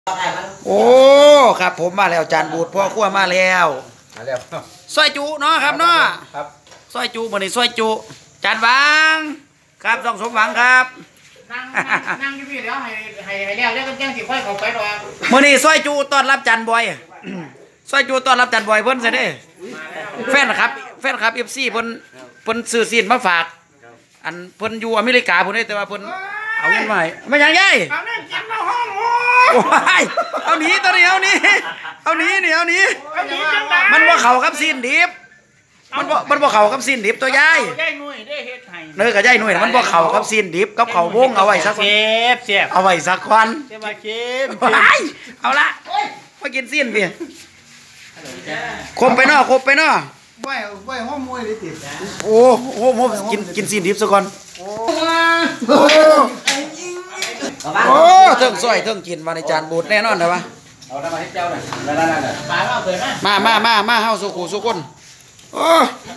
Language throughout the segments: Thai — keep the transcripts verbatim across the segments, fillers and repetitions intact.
โอ้ครับผมมาแล้วจานบูดพ่อขั้วมาแล้วมาแล้วซอยจุเนาะครับเนาะครับซอยจุมื้อนี้ซอยจุจานหวังครับต้องสมหวังครับนั่งนั่งอยู่พี่เดี๋ยวให้ให้ให้แล้วแล้วก็แจ้งสิค่อยเข้าไปดอกมื้อนี้ซอยจุต้อนรับจานบอยซอยจุต้อนรับจานบอยเพิ่นซะเด้แฟนครับแฟนครับ เอฟ ซี เพิ่นเพิ่นซื้อซีนมาฝากอันเพิ่นอยู่อเมริกาพุ่นเด้แต่ว่าเพิ่นเอาเงินมาให้ไม่ยังยัยเอาเล่นกินมาห้องโอ้ยเอาหนีตัวนี้เอาหนีเอาหนีนี่เอาหนีมันบ่เข้ากับซีนดิบมันบ่มันบ่เข้ากับซีนดิบตัวยายยายหนุ่ยได้เฮ็ดให้เนื้อกับยายหนุ่ยมันบ่เข้ากับซีนดิบกับข้าววงเอาไว้สักเสียบเสียบเอาไว้สักวันเสียบมาเค็มเอาละมากินซีนพี่คมไปเนาะคมไปเนาะไม่ไม่ห้องมวยเลยติดโอ้โหผมกินกินซีนดิบซะก่อนโอ้โอ้เทิงซอยเทิงกินมาในจานบูดแน่นอนเลยวะเอาได้มาให้เจ้าหน่อยได้ได้ได้ปลาเอาเถิดนะมามามามาเฮาสุขุสุคนโอ้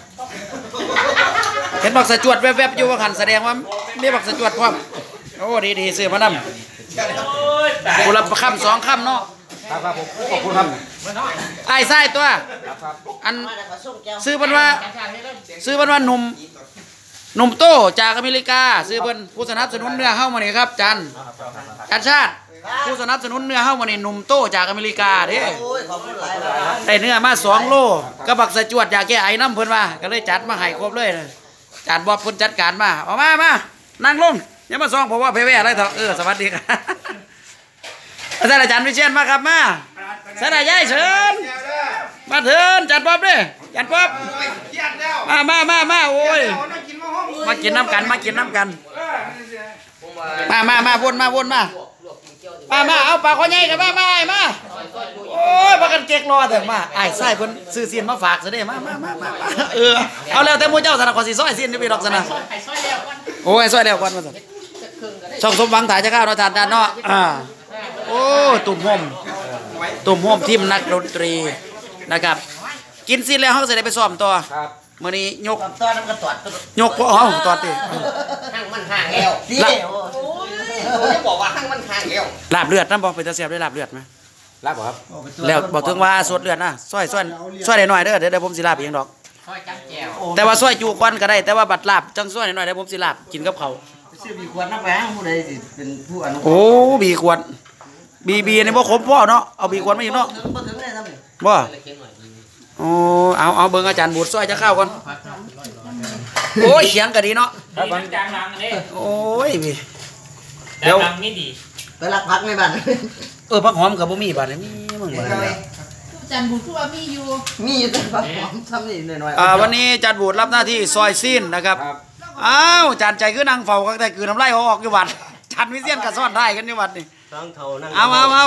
เห็นบักสะจวดแวบๆอยู่ว่าขันแสดงว่ามีบักสะจวดพร้อมโอ้ดีดีซื้อมานำกูรับคำสองคำเนาะครับครับผมขอบคุณครับไอ้ไส้ตัวอันซื้อเพิ่นว่าซื้อเพิ่นว่าหนุ่มหนุ่มโตจากอเมริกาซื้อเพิ่นผู้สนับสนุนเนื้อเฮ้ามานี่ครับจันจันชาติผู้สนับสนุนเนื้อเฮ้ามานี่หนุ่มโตจากอเมริกาเด้ได้เนื้อมาสองโลกระบักสะจวดอยากแก้ไอน้ำเพิ่นว่าก็เลยจัดมาให้ครบเลยจานบอบเพิ่นจัดการมาเอามามานั่งลงอย่ามาซองเพราะว่าเพเวอะไรเถอะเออสวัสดีครับอาจารย์อาจารย์วิเชียนมาครับมาสนายายเชิญมาเถินจัดป๊อบด้วยจัดป๊อบมามามามาโอ้ยมากินน้ำกันมากินน้ำกันมามามาวนมาวนมามามาเอาปลาข้อใหญ่กันมามามาโอ้ยปลากันเก๊กรอเถอะมาไอ้ไส้เพิ่นซื้อเสียนมาฝากซะเด้มามามามาเออเอาแล้วแต่มูเจ้าสนะขอสีซอยเสียนนี่ไปดอกสนะโอ้ยซอยแล้วก่อนมาสิช่องสมหวังถ่ายจะข้าวเราทานทานเนาะอ่าโอ้ตุ่มห่มตุ่มห่มทีมนักดนตรีนะครับกินสิ้นแล้วเขาจะได้ไปซ้อมต่อมื่อนี้ยกตอนนั้นก็ตอดยกพวกเขาตอดตีห้างมันห่างแล้วดิโอ้ยจะบอกว่าห้างมันห่างแล้วลาบเลือดนั่นบอกเป็นตะเสียบได้ลาบเลือดไหมลาบครับแล้วบอกถึงว่าสดเลือดนะซอยซอยซอยได้หน่อยเด้อเดี๋ยวผมสิลาบเองดอกซอยจังแก้วแต่ว่าซอยจูควันก็ได้แต่ว่าบัดลาบจังซอยหน่อยเดี๋ยวผมสิลาบกินกับเขาซื้อบีขวดน้ำแหงผู้ใดสิเป็นผู้อนุโอ้บีขวดบีบีนี่บ่ขมพ่อเนาะเอาบีขวดมาอีกเนาะบ่โอ้เอาเอาเบิ่งอาจารย์บูดซอยจะเข้าก่อนโอ้ยเสียงก็ดีเนาะจางหลังนี่โอ้ยบีเดี๋ยวนี่ดีไปรักพักในบ้านเออพักหอมกับบ่มีบ้านนี่มึงบ่อาจารย์บูดว่ามีอยู่มีอยู่แต่พักหอมทำนี่หน่อยๆอ่าวันนี้อาจารย์บูดรับหน้าที่ซอยซีนนะครับอ้าวอาจารย์ใจคือนางเฝ้าก็แต่คือน้ำลายออกอยู่วัดอาจารย์วิเชียนก็ซ่อนได้กันอยู่วัดนี่เอาเอาเอา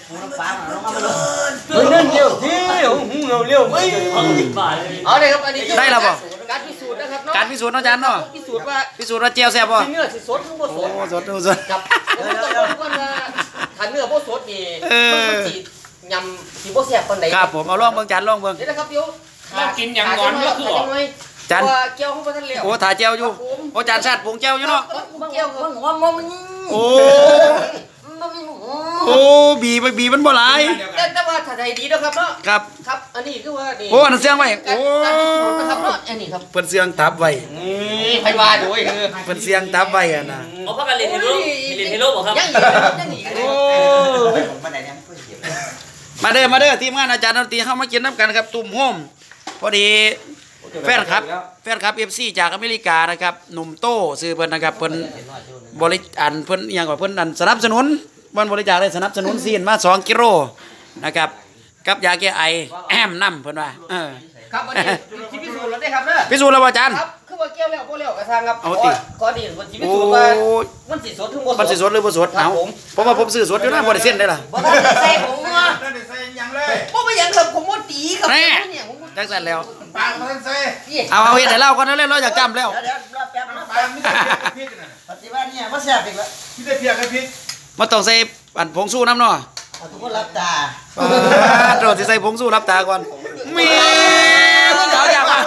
เฮ้ยนั่นเร็วเร็วหูเร็วเร็วไม่เอาเลยครับอันนี้ได้แล้วบ่การพิสูจน์นะครับการพิสูจน์อาจารย์เนาะพิสูจน์ว่าพิสูจน์ว่าเจียวแซ่บบ่เนื้อสิสดทั้งบ่สดโอ้สดสดครับถ้าเนื้อบ่สดนี่มันสิยำสิบ่แซ่บปานใดครับผมเอาลองเบิ่งจานลองเบิ่งเดี๋ยวนะครับเดี๋ยวเรากินอย่างงอนก็คือออกจานเจียวของบ่ทันแล้วโอ้ถ่าเจียวอยู่โอ้จานชาติปรุงเจียวอยู่เนาะเจียวมันหอมมันโอ้โอ้บีบีมันบ่หลายแต่แต่ว่าถ้าใจดีนะครับเนาะครับครับอันนี้คือว่านี่โอ้อันเสียงไว้โอ้นะครับเนาะอันนี้ครับเพิ่นเสียงตับไว้นี่ไผว่าโดยคือเพิ่นเสียงตับไว้อ่ะนะเอาพักกันเล่นเฮโร่เล่นเฮโร่บ่ครับยังยังอีกโอ้มาเด้อมาเด้อทีมงานอาจารย์ดนตรีเข้ามากินน้ำกันครับตุ่มโฮมพอดีแฟนครับแฟนครับ เอฟ ซี จากอเมริกานะครับหนุ่มโตซื้อเพิ่นนะครับเพิ่นบริอันเพิ่นอย่างว่าเพิ่นอันสนับสนุนวันบริจาคได้สนับสนุนซีนมาสองกิโลนะครับกับยาแก้ไอแอมน้ำเพิ่นว่าเออครับวันนี้พิสูจน์แล้วได้ครับเด้อพิสูจน์แล้วอาจารย์ครับคือว่าเกี่ยวแล้วบ่แล้วกระทางครับเอาติก็ดีวันที่พิสูจน์ว่ามันสิสดถึงบ่สดมันสิสดหรือบ่สดเอาเพราะว่าผมซื้อสดอยู่นะบ่ได้เส้นได้ล่ะบ่ได้ใส่ผมเนาะบ่ได้ใส่หยังเลยบ่ไปหยังครับผมบ่ตีครับเนี่ยจังซั่นแล้วปากมันใส่เอาเอาเฮ็ดให้เล่าก่อนเร็วๆเราอยากจำแล้วเดี๋ยวรอแป๊บนะปากมีแต่พริกน่ะปฏิบัติเนี่ยบ่แซ่บอีกแล้วมีแต่เพียกับพริกมันต้องใส่อันผงสู้น้ำเนาะเอาทุกคนรับตาโดดสิใส่ผงสู้รับตาก่อนมีมึงเขาอยากมา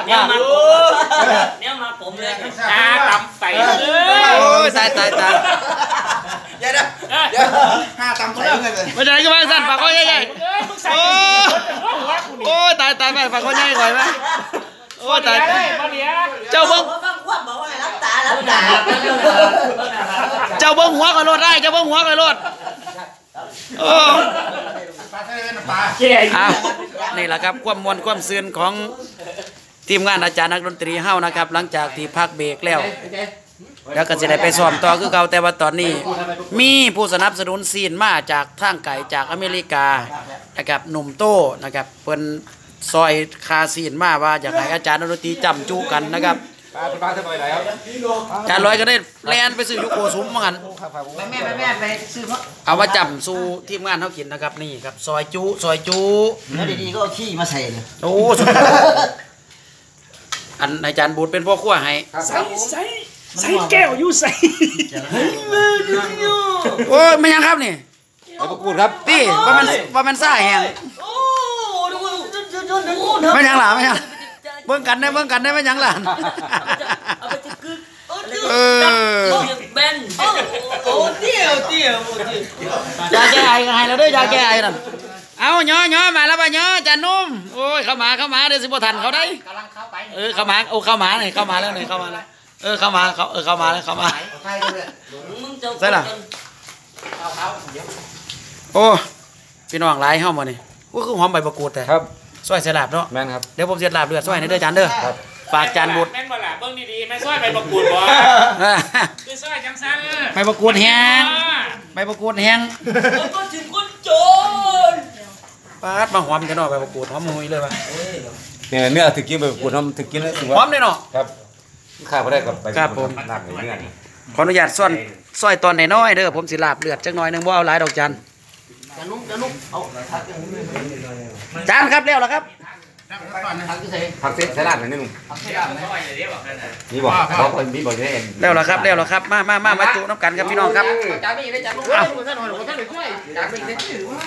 เนี่ยมาเนี่ยมาผมเลยตาต่ำใส่เลยโอ้ยตายตายตายเดี๋ยวเดี๋ยวห้าตำใส่เงินเลยไม่ใช่ก็มาสั่นปากคอใหญ่ๆโอ้โอ้ตายตายไปปากคอใหญ่ก่อนไหมโอ้ตายเจ้าเบิ้งบางคนบอกว่ารับตารับตาเจ้าเบิ้งหัวก็รถได้เจ้าเบิ้งหัวก็รถโอ้ปลาใส่เงินปลาอ้าวนี่แหละครับความมวลความซื่นของทีมงานอาจารย์นักดนตรีเฮ้านะครับหลังจากที่พักเบรกแล้วแล้วก็จะได้ไปซ้อมต่อคือเก่าแต่ว่าตอนนี้มีผู้สนับสนุนซีนมาจากทางไกลจากอเมริกานะครับหนุ่มโต้นะครับเพิ่นซอยคาซีนมาว่าอยากให้อาจารย์นักดนตรีจำจูกันนะครับปลาปลาจะไปไหนครับอาจารย์ร้อยก็ได้แลนไปซื้อยุโกซุ้มมาหันแม่แม่แม่ไปซื้อเพราะเอามาจำสู่ทีมงานเขากินนะครับนี่ครับซอยจูซอยจูแล้วดีๆก็เอาขี้มาใส่เลยโอ้สุดยอดอันอาจารย์บูดเป็นพ่อครัวให้ใส่ใส่ใส่แก้วอยู่ใส่โอ้ยไม่ยังครับนี่ไปประกูดครับตีว่ามันว่ามันซ่าแหงไม่ยังหล่ะไม่ยังเบิ่งกันได้เบิ่งกันได้ไม่ยังหล่ะเออเบนโอ้เตี้ยวเตี้ยวยาแก้ไอก็ให้แล้วเด้วยยาแก้ไอนั่นเอาย่อย่อมาแล้วป่ะย่อจานนุ่มโอ้ยเข้ามาเข้ามาเดี๋ยวสิบ่ทันเขาได้กำลังเข้าไปเออเข้ามาโอ้เข้ามาหน่อยเข้ามาแล้วหน่อยเข้ามาแล้วเออเข้ามาเขาเออเข้ามาแล้วเข้ามาใช่เลยใช่ล่ะเอาเขาเดี๋ยวโอ้พี่น้องหลายเฮามานี่โอ้คือหอมใบมะกรูดแต่ครับซอยเสลาบเนาะแม่นครับเดี๋ยวผมเสียลาบเลือดซอยในเด้อจานเด้อฝากจานบุตรแม่นบ่ล่ะเบิ่งดีๆแม่ซอยไปประกวดบ่คือซอยจังซั่นใบมะกรูดแห้งใบมะกรูดแห้งก็ถึงคนโจรปาดมาหอมกันเนาะใบมะกรูดหอมมุ้ยเลยว่ะเนี่ยเนื้อถึงกินไปประกูดทำถึงกินหอมเลยเนาะครับข้าวก็ได้กับไปครับผมหนักเลยเนื้อขออนุญาตซ่อนซอยตอนน้อยๆเด้อผมสิลาบเลือดจักหน่อยหนึงบ่เอาหลายดอกจันจะนุ่มจะนุ่มเอาจานครับแล้วล่ะครับทางที่ใส่ผักเส้นสลัดหน่อยนิดนึงทางที่ได้ไหมนี่บอกเขาคนมีบอกได้เองแล้วล่ะครับแล้วล่ะครับมามามามาจุน้ำกันครับพี่น้องครับจานนี้ได้จานนุ่มเอาท่านหน่อยท่านหน่อยช่วยจานนี้ได้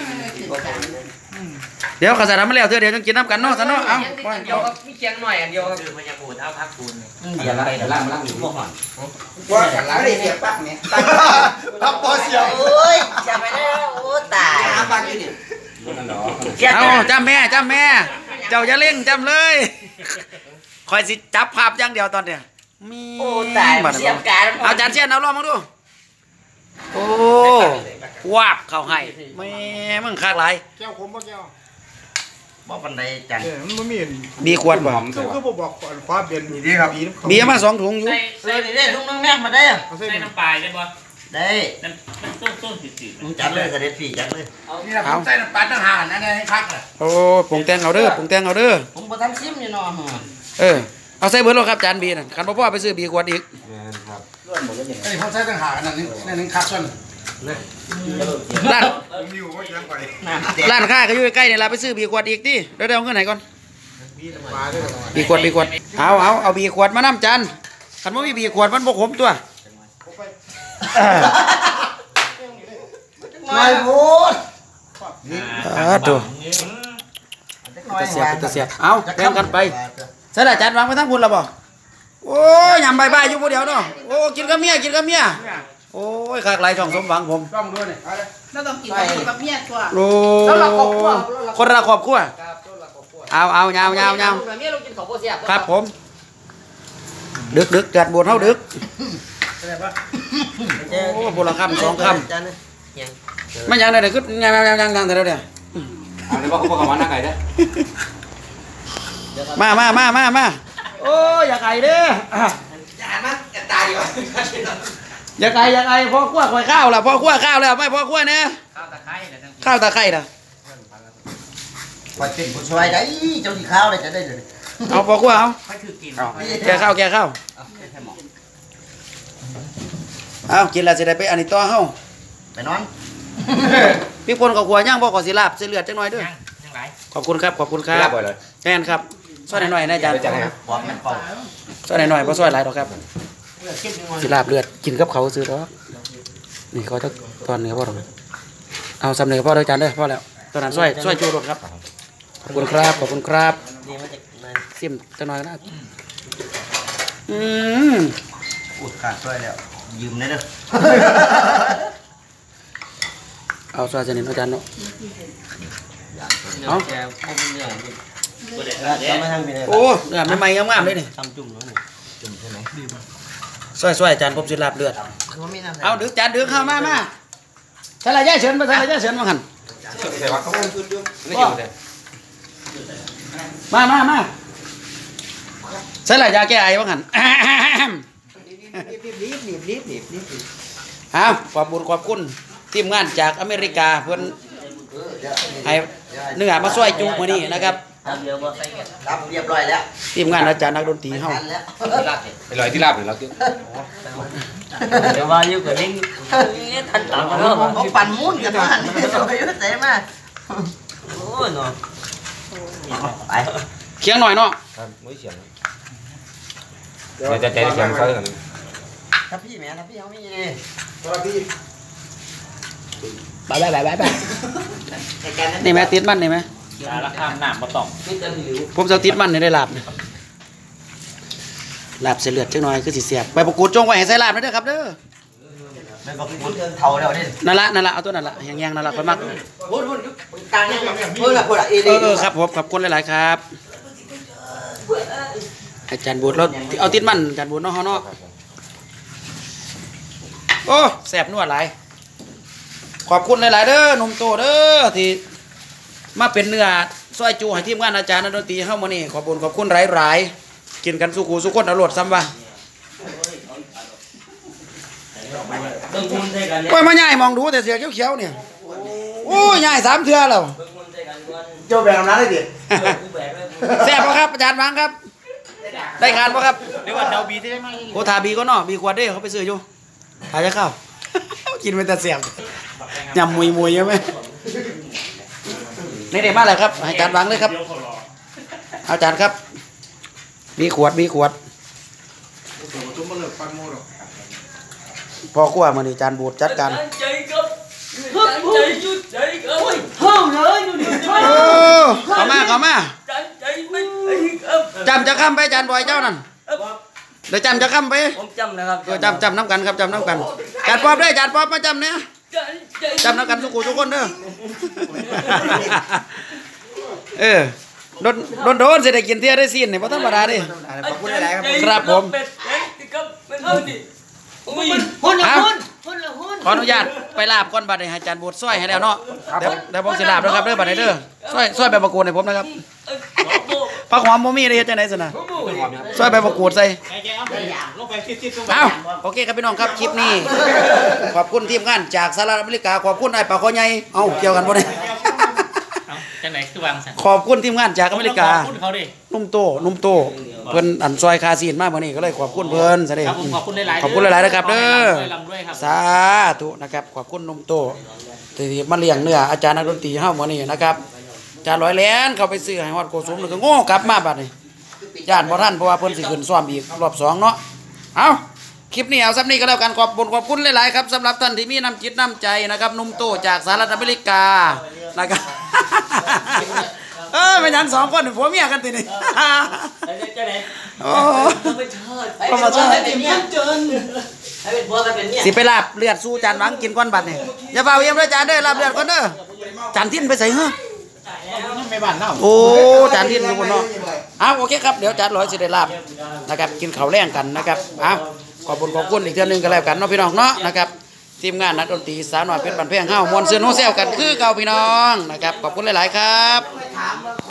เดี๋ยวข้าวสารน้ำมาแล้วเถอะเดี๋ยวจังกินน้ำกันเนาะซะเนาะเอ้าเดียวครับมีเคียงหน่อยอันเดียวครับคือพญาปูเท้าพักปูนเดี๋ยวละเดี๋ยวละมาลั่งอยู่พวกมันว่ากันแล้วเสียปั๊บเนี่ยพับปอเสียวโอ้ยจะไปได้โอ้ตายปักอยู่นี่นั่นเนาะเอาจำแม่จำแม่ เจ้าอย่าเล่งจำเลยคอยสิจับภาพอย่างเดียวตอนเนี้ยมีโอ้ตายเสียบการเอาจานเชียนเอาลองมาดูโอ้วาบเข้าให้แม่มึงคากหลายแก้วขมบ่แก้วบอกปันใดจังเออมันบ่มีมีขวดบ่คือคือบ่บอกความเป็นนี่ดีครับมีมาสองถุงอยู่ใส่เฮ้ยได้ลุงน้องแม่มาได้เอาใส่ใส่น้ำปลาได้บ่ได้น้ำน้ำต้มต้มจืดมึงจัดเลยเสด็จพี่จัดเลยนี่นะผมใส่น้ำปลาต่างหากนั่นให้พักน่ะโอ้ปรุงแต่งเอาเด้อปรุงแต่งเอาเด้อผมบ่ทำซิมอยู่เนาะเออเอาใส่เบิร์ดโลครับจานบีนั่นคันพ่อไปซื้อบีขวดอีกแม่นครับไอ้ผมใส่ต่างหากนั่นนี่นั่นนึงคักส่วนร้านผมอยู่ว่ายังไปน้ำเต็มร้านค้าก็อยู่ใกล้ๆนี่ล่ะไปซื้อบีขวดอีกดิเดี๋ยวเดี๋ยวเอาเงินไหนก่อนมีปลาด้วยบีขวดบีขวดเอาเอาเอาบีขวดมาน้ำจานคันว่ามีบีขวดมันบ่ขมตัวน้อยพูดอ่าตัวตะเสียบตะเสียบเอาแบ่งกันไปใช่ละจานวางไปทั้งคุณแล้วบ่โอ้ยยำใบใบอยู่ผู้เดียวเนาะโอ้กินกับเมียกินกับเมียโอ้ยขากหลายช่องสมหวังผมต้องด้วยนี่แล้วต้องกินกับเมียตัวโอ้คนละครอบครัวเอาเอายาวยาวยาวเนี่ยเรากินของโปรเซียครับผมดึกดึกจัดบวชเฮาดึกโอ้บุละคำสองคำไม่ยังได้เลยคือยังยังยังยังยังแต่เดียวอันนี้ว่าเขาบอกว่านั่งไงเด้อมามามามามาโอ้ยอย่าไก่เด้อจานมั้งจะตายอยู่อย่าไก่อย่าไก่พ่อขั้วข่อยข้าวล่ะพ่อขั้วข้าวแล้วไม่พ่อขั้วเนี่ยข้าวตะไคร้นะทั้งข้าวตะไคร้น่ะคอยเป็นผู้ช่วยได้เจ้าที่ข้าวได้จะได้เลยเอาพ่อขั้วเอาค่อยถือกินแกข้าวแกข้าวเอากินแล้วสิได้ไปอันนี้ต่อเฮาไปนอนพี่ปนกับขัวย่างบ่ขอสิลาบสิเลือดจังหน่อยเด้อยังไรขอบคุณครับขอบคุณครัลาบบบ่อยเลยแม่นครับซอยหน่อยๆนะอาจารย์จัดให้ครับบอกมันเป่าซอยหน่อยๆบ่ซอยหลายดอกครับสิลาบเลือดกินกับเขาซื้อดอกนี่เขาจะตอนเนื้อพ่อดอกเอาสำเร็จพ่อเด้ออาจารย์เด้อพ่อแล้วตอนนั้นซอยซอยจูรสครับขอบคุณครับขอบคุณครับดีมาจากซิมจังหน่อยนะอืมอุดขาดช่วยแล้วยืมได้เด้อเอาซอยจะนิดอาจารย์เนาะเอาแกพวกเนื้อจะมาทางไปเลยโอ้เลือดใหม่ๆงามๆเลยนี่ทำจุ่มแล้วนี่จุ่มใช่ไหมซอยๆอาจารย์ผมสิลาบเลือดคือว่ามีน้ำเอาดึกจานดึกเข้ามามาใช่ละย่าเฉินมาใช่ละย่าเฉินมาหันแต่ว่าเขาไม่ขึ้นด้วยไม่อยู่เลยมามามาใช่ละยาแก้ไอมาหันรีบรีบรีบรีบรีบรีบรีบเอาขอบคุญขอบคุณทีมงานจากอเมริกาเพิ่นให้เนื้อมาช่วยจุมื้อนี้นะครับรับเรียบร้อยรับเรียบร้อยแล้วทีมงานอาจารย์นักดนตรีเฮาทันแล้วไปลอยที่ลาบหรือเราที่เดี๋ยวว่าอยู่กับลิงทันตามมาแล้วเขาปั่นมุ่นกันมาไปยุ่งเตะมาโอ้ยเนาะไปเคียงหน่อยเนาะครับไม่เสียงเดี๋ยวจะใจเสียงเขากันถ้าพี่แม่ถ้าพี่เขาไม่ยินไปไปไปไปไปนี่แม่ติดมันนี่ไหมราคาหนามมาต้องผมจะติดมันนี่ได้ลาบนี่ลาบเสียเลือดจังหน่อยคือสิเสียบใบประกูดจงไว้ให้ใส่ลาบนะเด้อครับเด้อมันก็พูดเท่าแล้วนี่นั่นละนั่นละเอาตัวนั่นละแห้งๆนั่นละค่อยมักพูดพูดกลางพูดแบบพูดอะเอเออเออครับผมขอบคุณหลายๆครับอาจารย์บูดเราเอาติดมันอาจารย์บูดเนาะเฮาเนาะโอ้แซ่บนัวหลายขอบคุณหลายๆเด้อหนุ่มโตเด้อที่มาเป็นเนื้อซอยจูให้ทีมงานอาจารย์นักดนตรีเฮามื้อนี้ขอบคุณขอบคุณหลายๆกินกันสุกูสุคนอร่อยซ้ำว่าเบิ่งคุณใส่กันเนี่ยโอ้ยมาใหญ่มองดูแต่เสียเขียวๆเนี่ยโอ้ยใหญ่สามเทื่อแล้วเบิ่งคุณใส่กันก่อนเจ้าแบงน้ำได้ดิกูแบกไว้แซ่บปะครับอาจารย์วังครับ ได้การปะครับเรียกว่าเดาบีได้ไหมโอทาบีก็เนาะบีขวดเด้เขาไปซื้ออยู่หาจะเข้า กินเป็นแต่เสียบยำมุยมุยใช่ไหมนี่เด็กมากเลยครับให้อาจารย์วังเลยครับอาจารย์ครับบีขวดบีขวดพอขั้วมานี่อาจารย์บูดจัดการใจกับใจจุดใจกับเฮ้ยเลยอยู่นี่โอ้เข้ามาเข้ามาใจใจไม่ไอ้ครับจำจะค้ำไปอาจารย์บอยเจ้านั่นเดี๋ยวจำจะค้ำไปผมจำนะครับเออจำจำน้ำกันครับจำน้ำกันอาจารย์ป๊อบได้อาจารย์ป๊อบมาจำเนี่ยจำน้ำกันทุกคนทุกคนเด้อ เออโดนโดนโดนเสร็จได้กินเที่ยได้สิ้นเนี่ยเพราะธรรมดาดิขอบคุณหลายๆครับครับผมครับเป็นเท่าดิหุ้นละหุ้นขออนุญาตไปลาบก้อนบัตรให้อาจารย์บูดซอยให้แล้วเนาะเดี๋ยวเดี๋ยวผมสิลาบนะครับเด้อบัตรให้เด้อซอยซอยใบมะกรูดให้ผมนะครับผักหอมโมมี่ได้เฮ็ดจังได๋ซั่นน่ะซอยใบมะกรูดใส่ไอ้แกเอาไปลงไปซิดๆลงไปเอ้าโอเคครับพี่น้องครับคลิปนี้ขอบคุณทีมงานจากสหรัฐอเมริกาขอบคุณไอ้ปลาคอใหญ่เอ้าเกี่ยวกันบ่เนี่ยเอาจังไหนคือวางสันขอบคุณทีมงานจากอเมริกาขอบคุณเขาดินุ่มโตนุ่มโตเพิ่นอันซอยคาซีนมาเมื่อนี้ก็เลยขอบคุณเพิ่นซะเด้ครับผมขอบคุณหลายๆขอบคุณหลายๆนะครับเด้อลำด้วยครับสาธุนะครับขอบคุณนุ่มโตที่มาเลี้ยงเนื้ออาจารย์นักดนตรีเฮามื้อนี้นะครับอาจารย์ร้อยแหลนเข้าไปซื้อให้ฮอดโกสุมแล้วก็โง่กลับมาบัดนี้ญาติบ่ทันเพราะว่าเพิ่นสิขึ้นซ้อมอีกรอบสองเนาะเอาคลิปนี้เอาซ้ำนี้ก็แล้วกันขอบคุณขอบคุณหลายๆครับสำหรับท่านที่มีน้ำจิตน้ำใจนะครับนุ่มโตจากสหรัฐอเมริกานะครับ เออเป็นหยังสองคนผัวเมียกันตินี่จะไหนโอ้ไม่เชิดก็มาเชิดให้เป็นเนี่ยเจินให้เป็นบัวให้เป็นเนี่ยสิไปลาบเลือดสู้จานหวังกินก้อนบัดนี่อย่าเฝ้าเยี่ยมเลยจานเด้อลาบเลือดก่อนเด้อจานทิ้นไปใส่เฮ้อไม่บ้านเน่าโอ้จานทิ้นทุกคนเนาะอ้าวโอเคครับเดี๋ยวจานร้อยสิได้ลาบนะครับกินข้าวแรงกันนะครับอ้าวขอบคุณขอบคุณอีกเทื่อนึงก็แล้วกันเนาะพี่น้องเนาะนะครับทีมงานนักดนตรีสาวน้อยเพชรบันเพงเฮามวนเสื้อโนเซลกันคือเก่าพี่น้องนะครับขอบคุณหลายๆครับ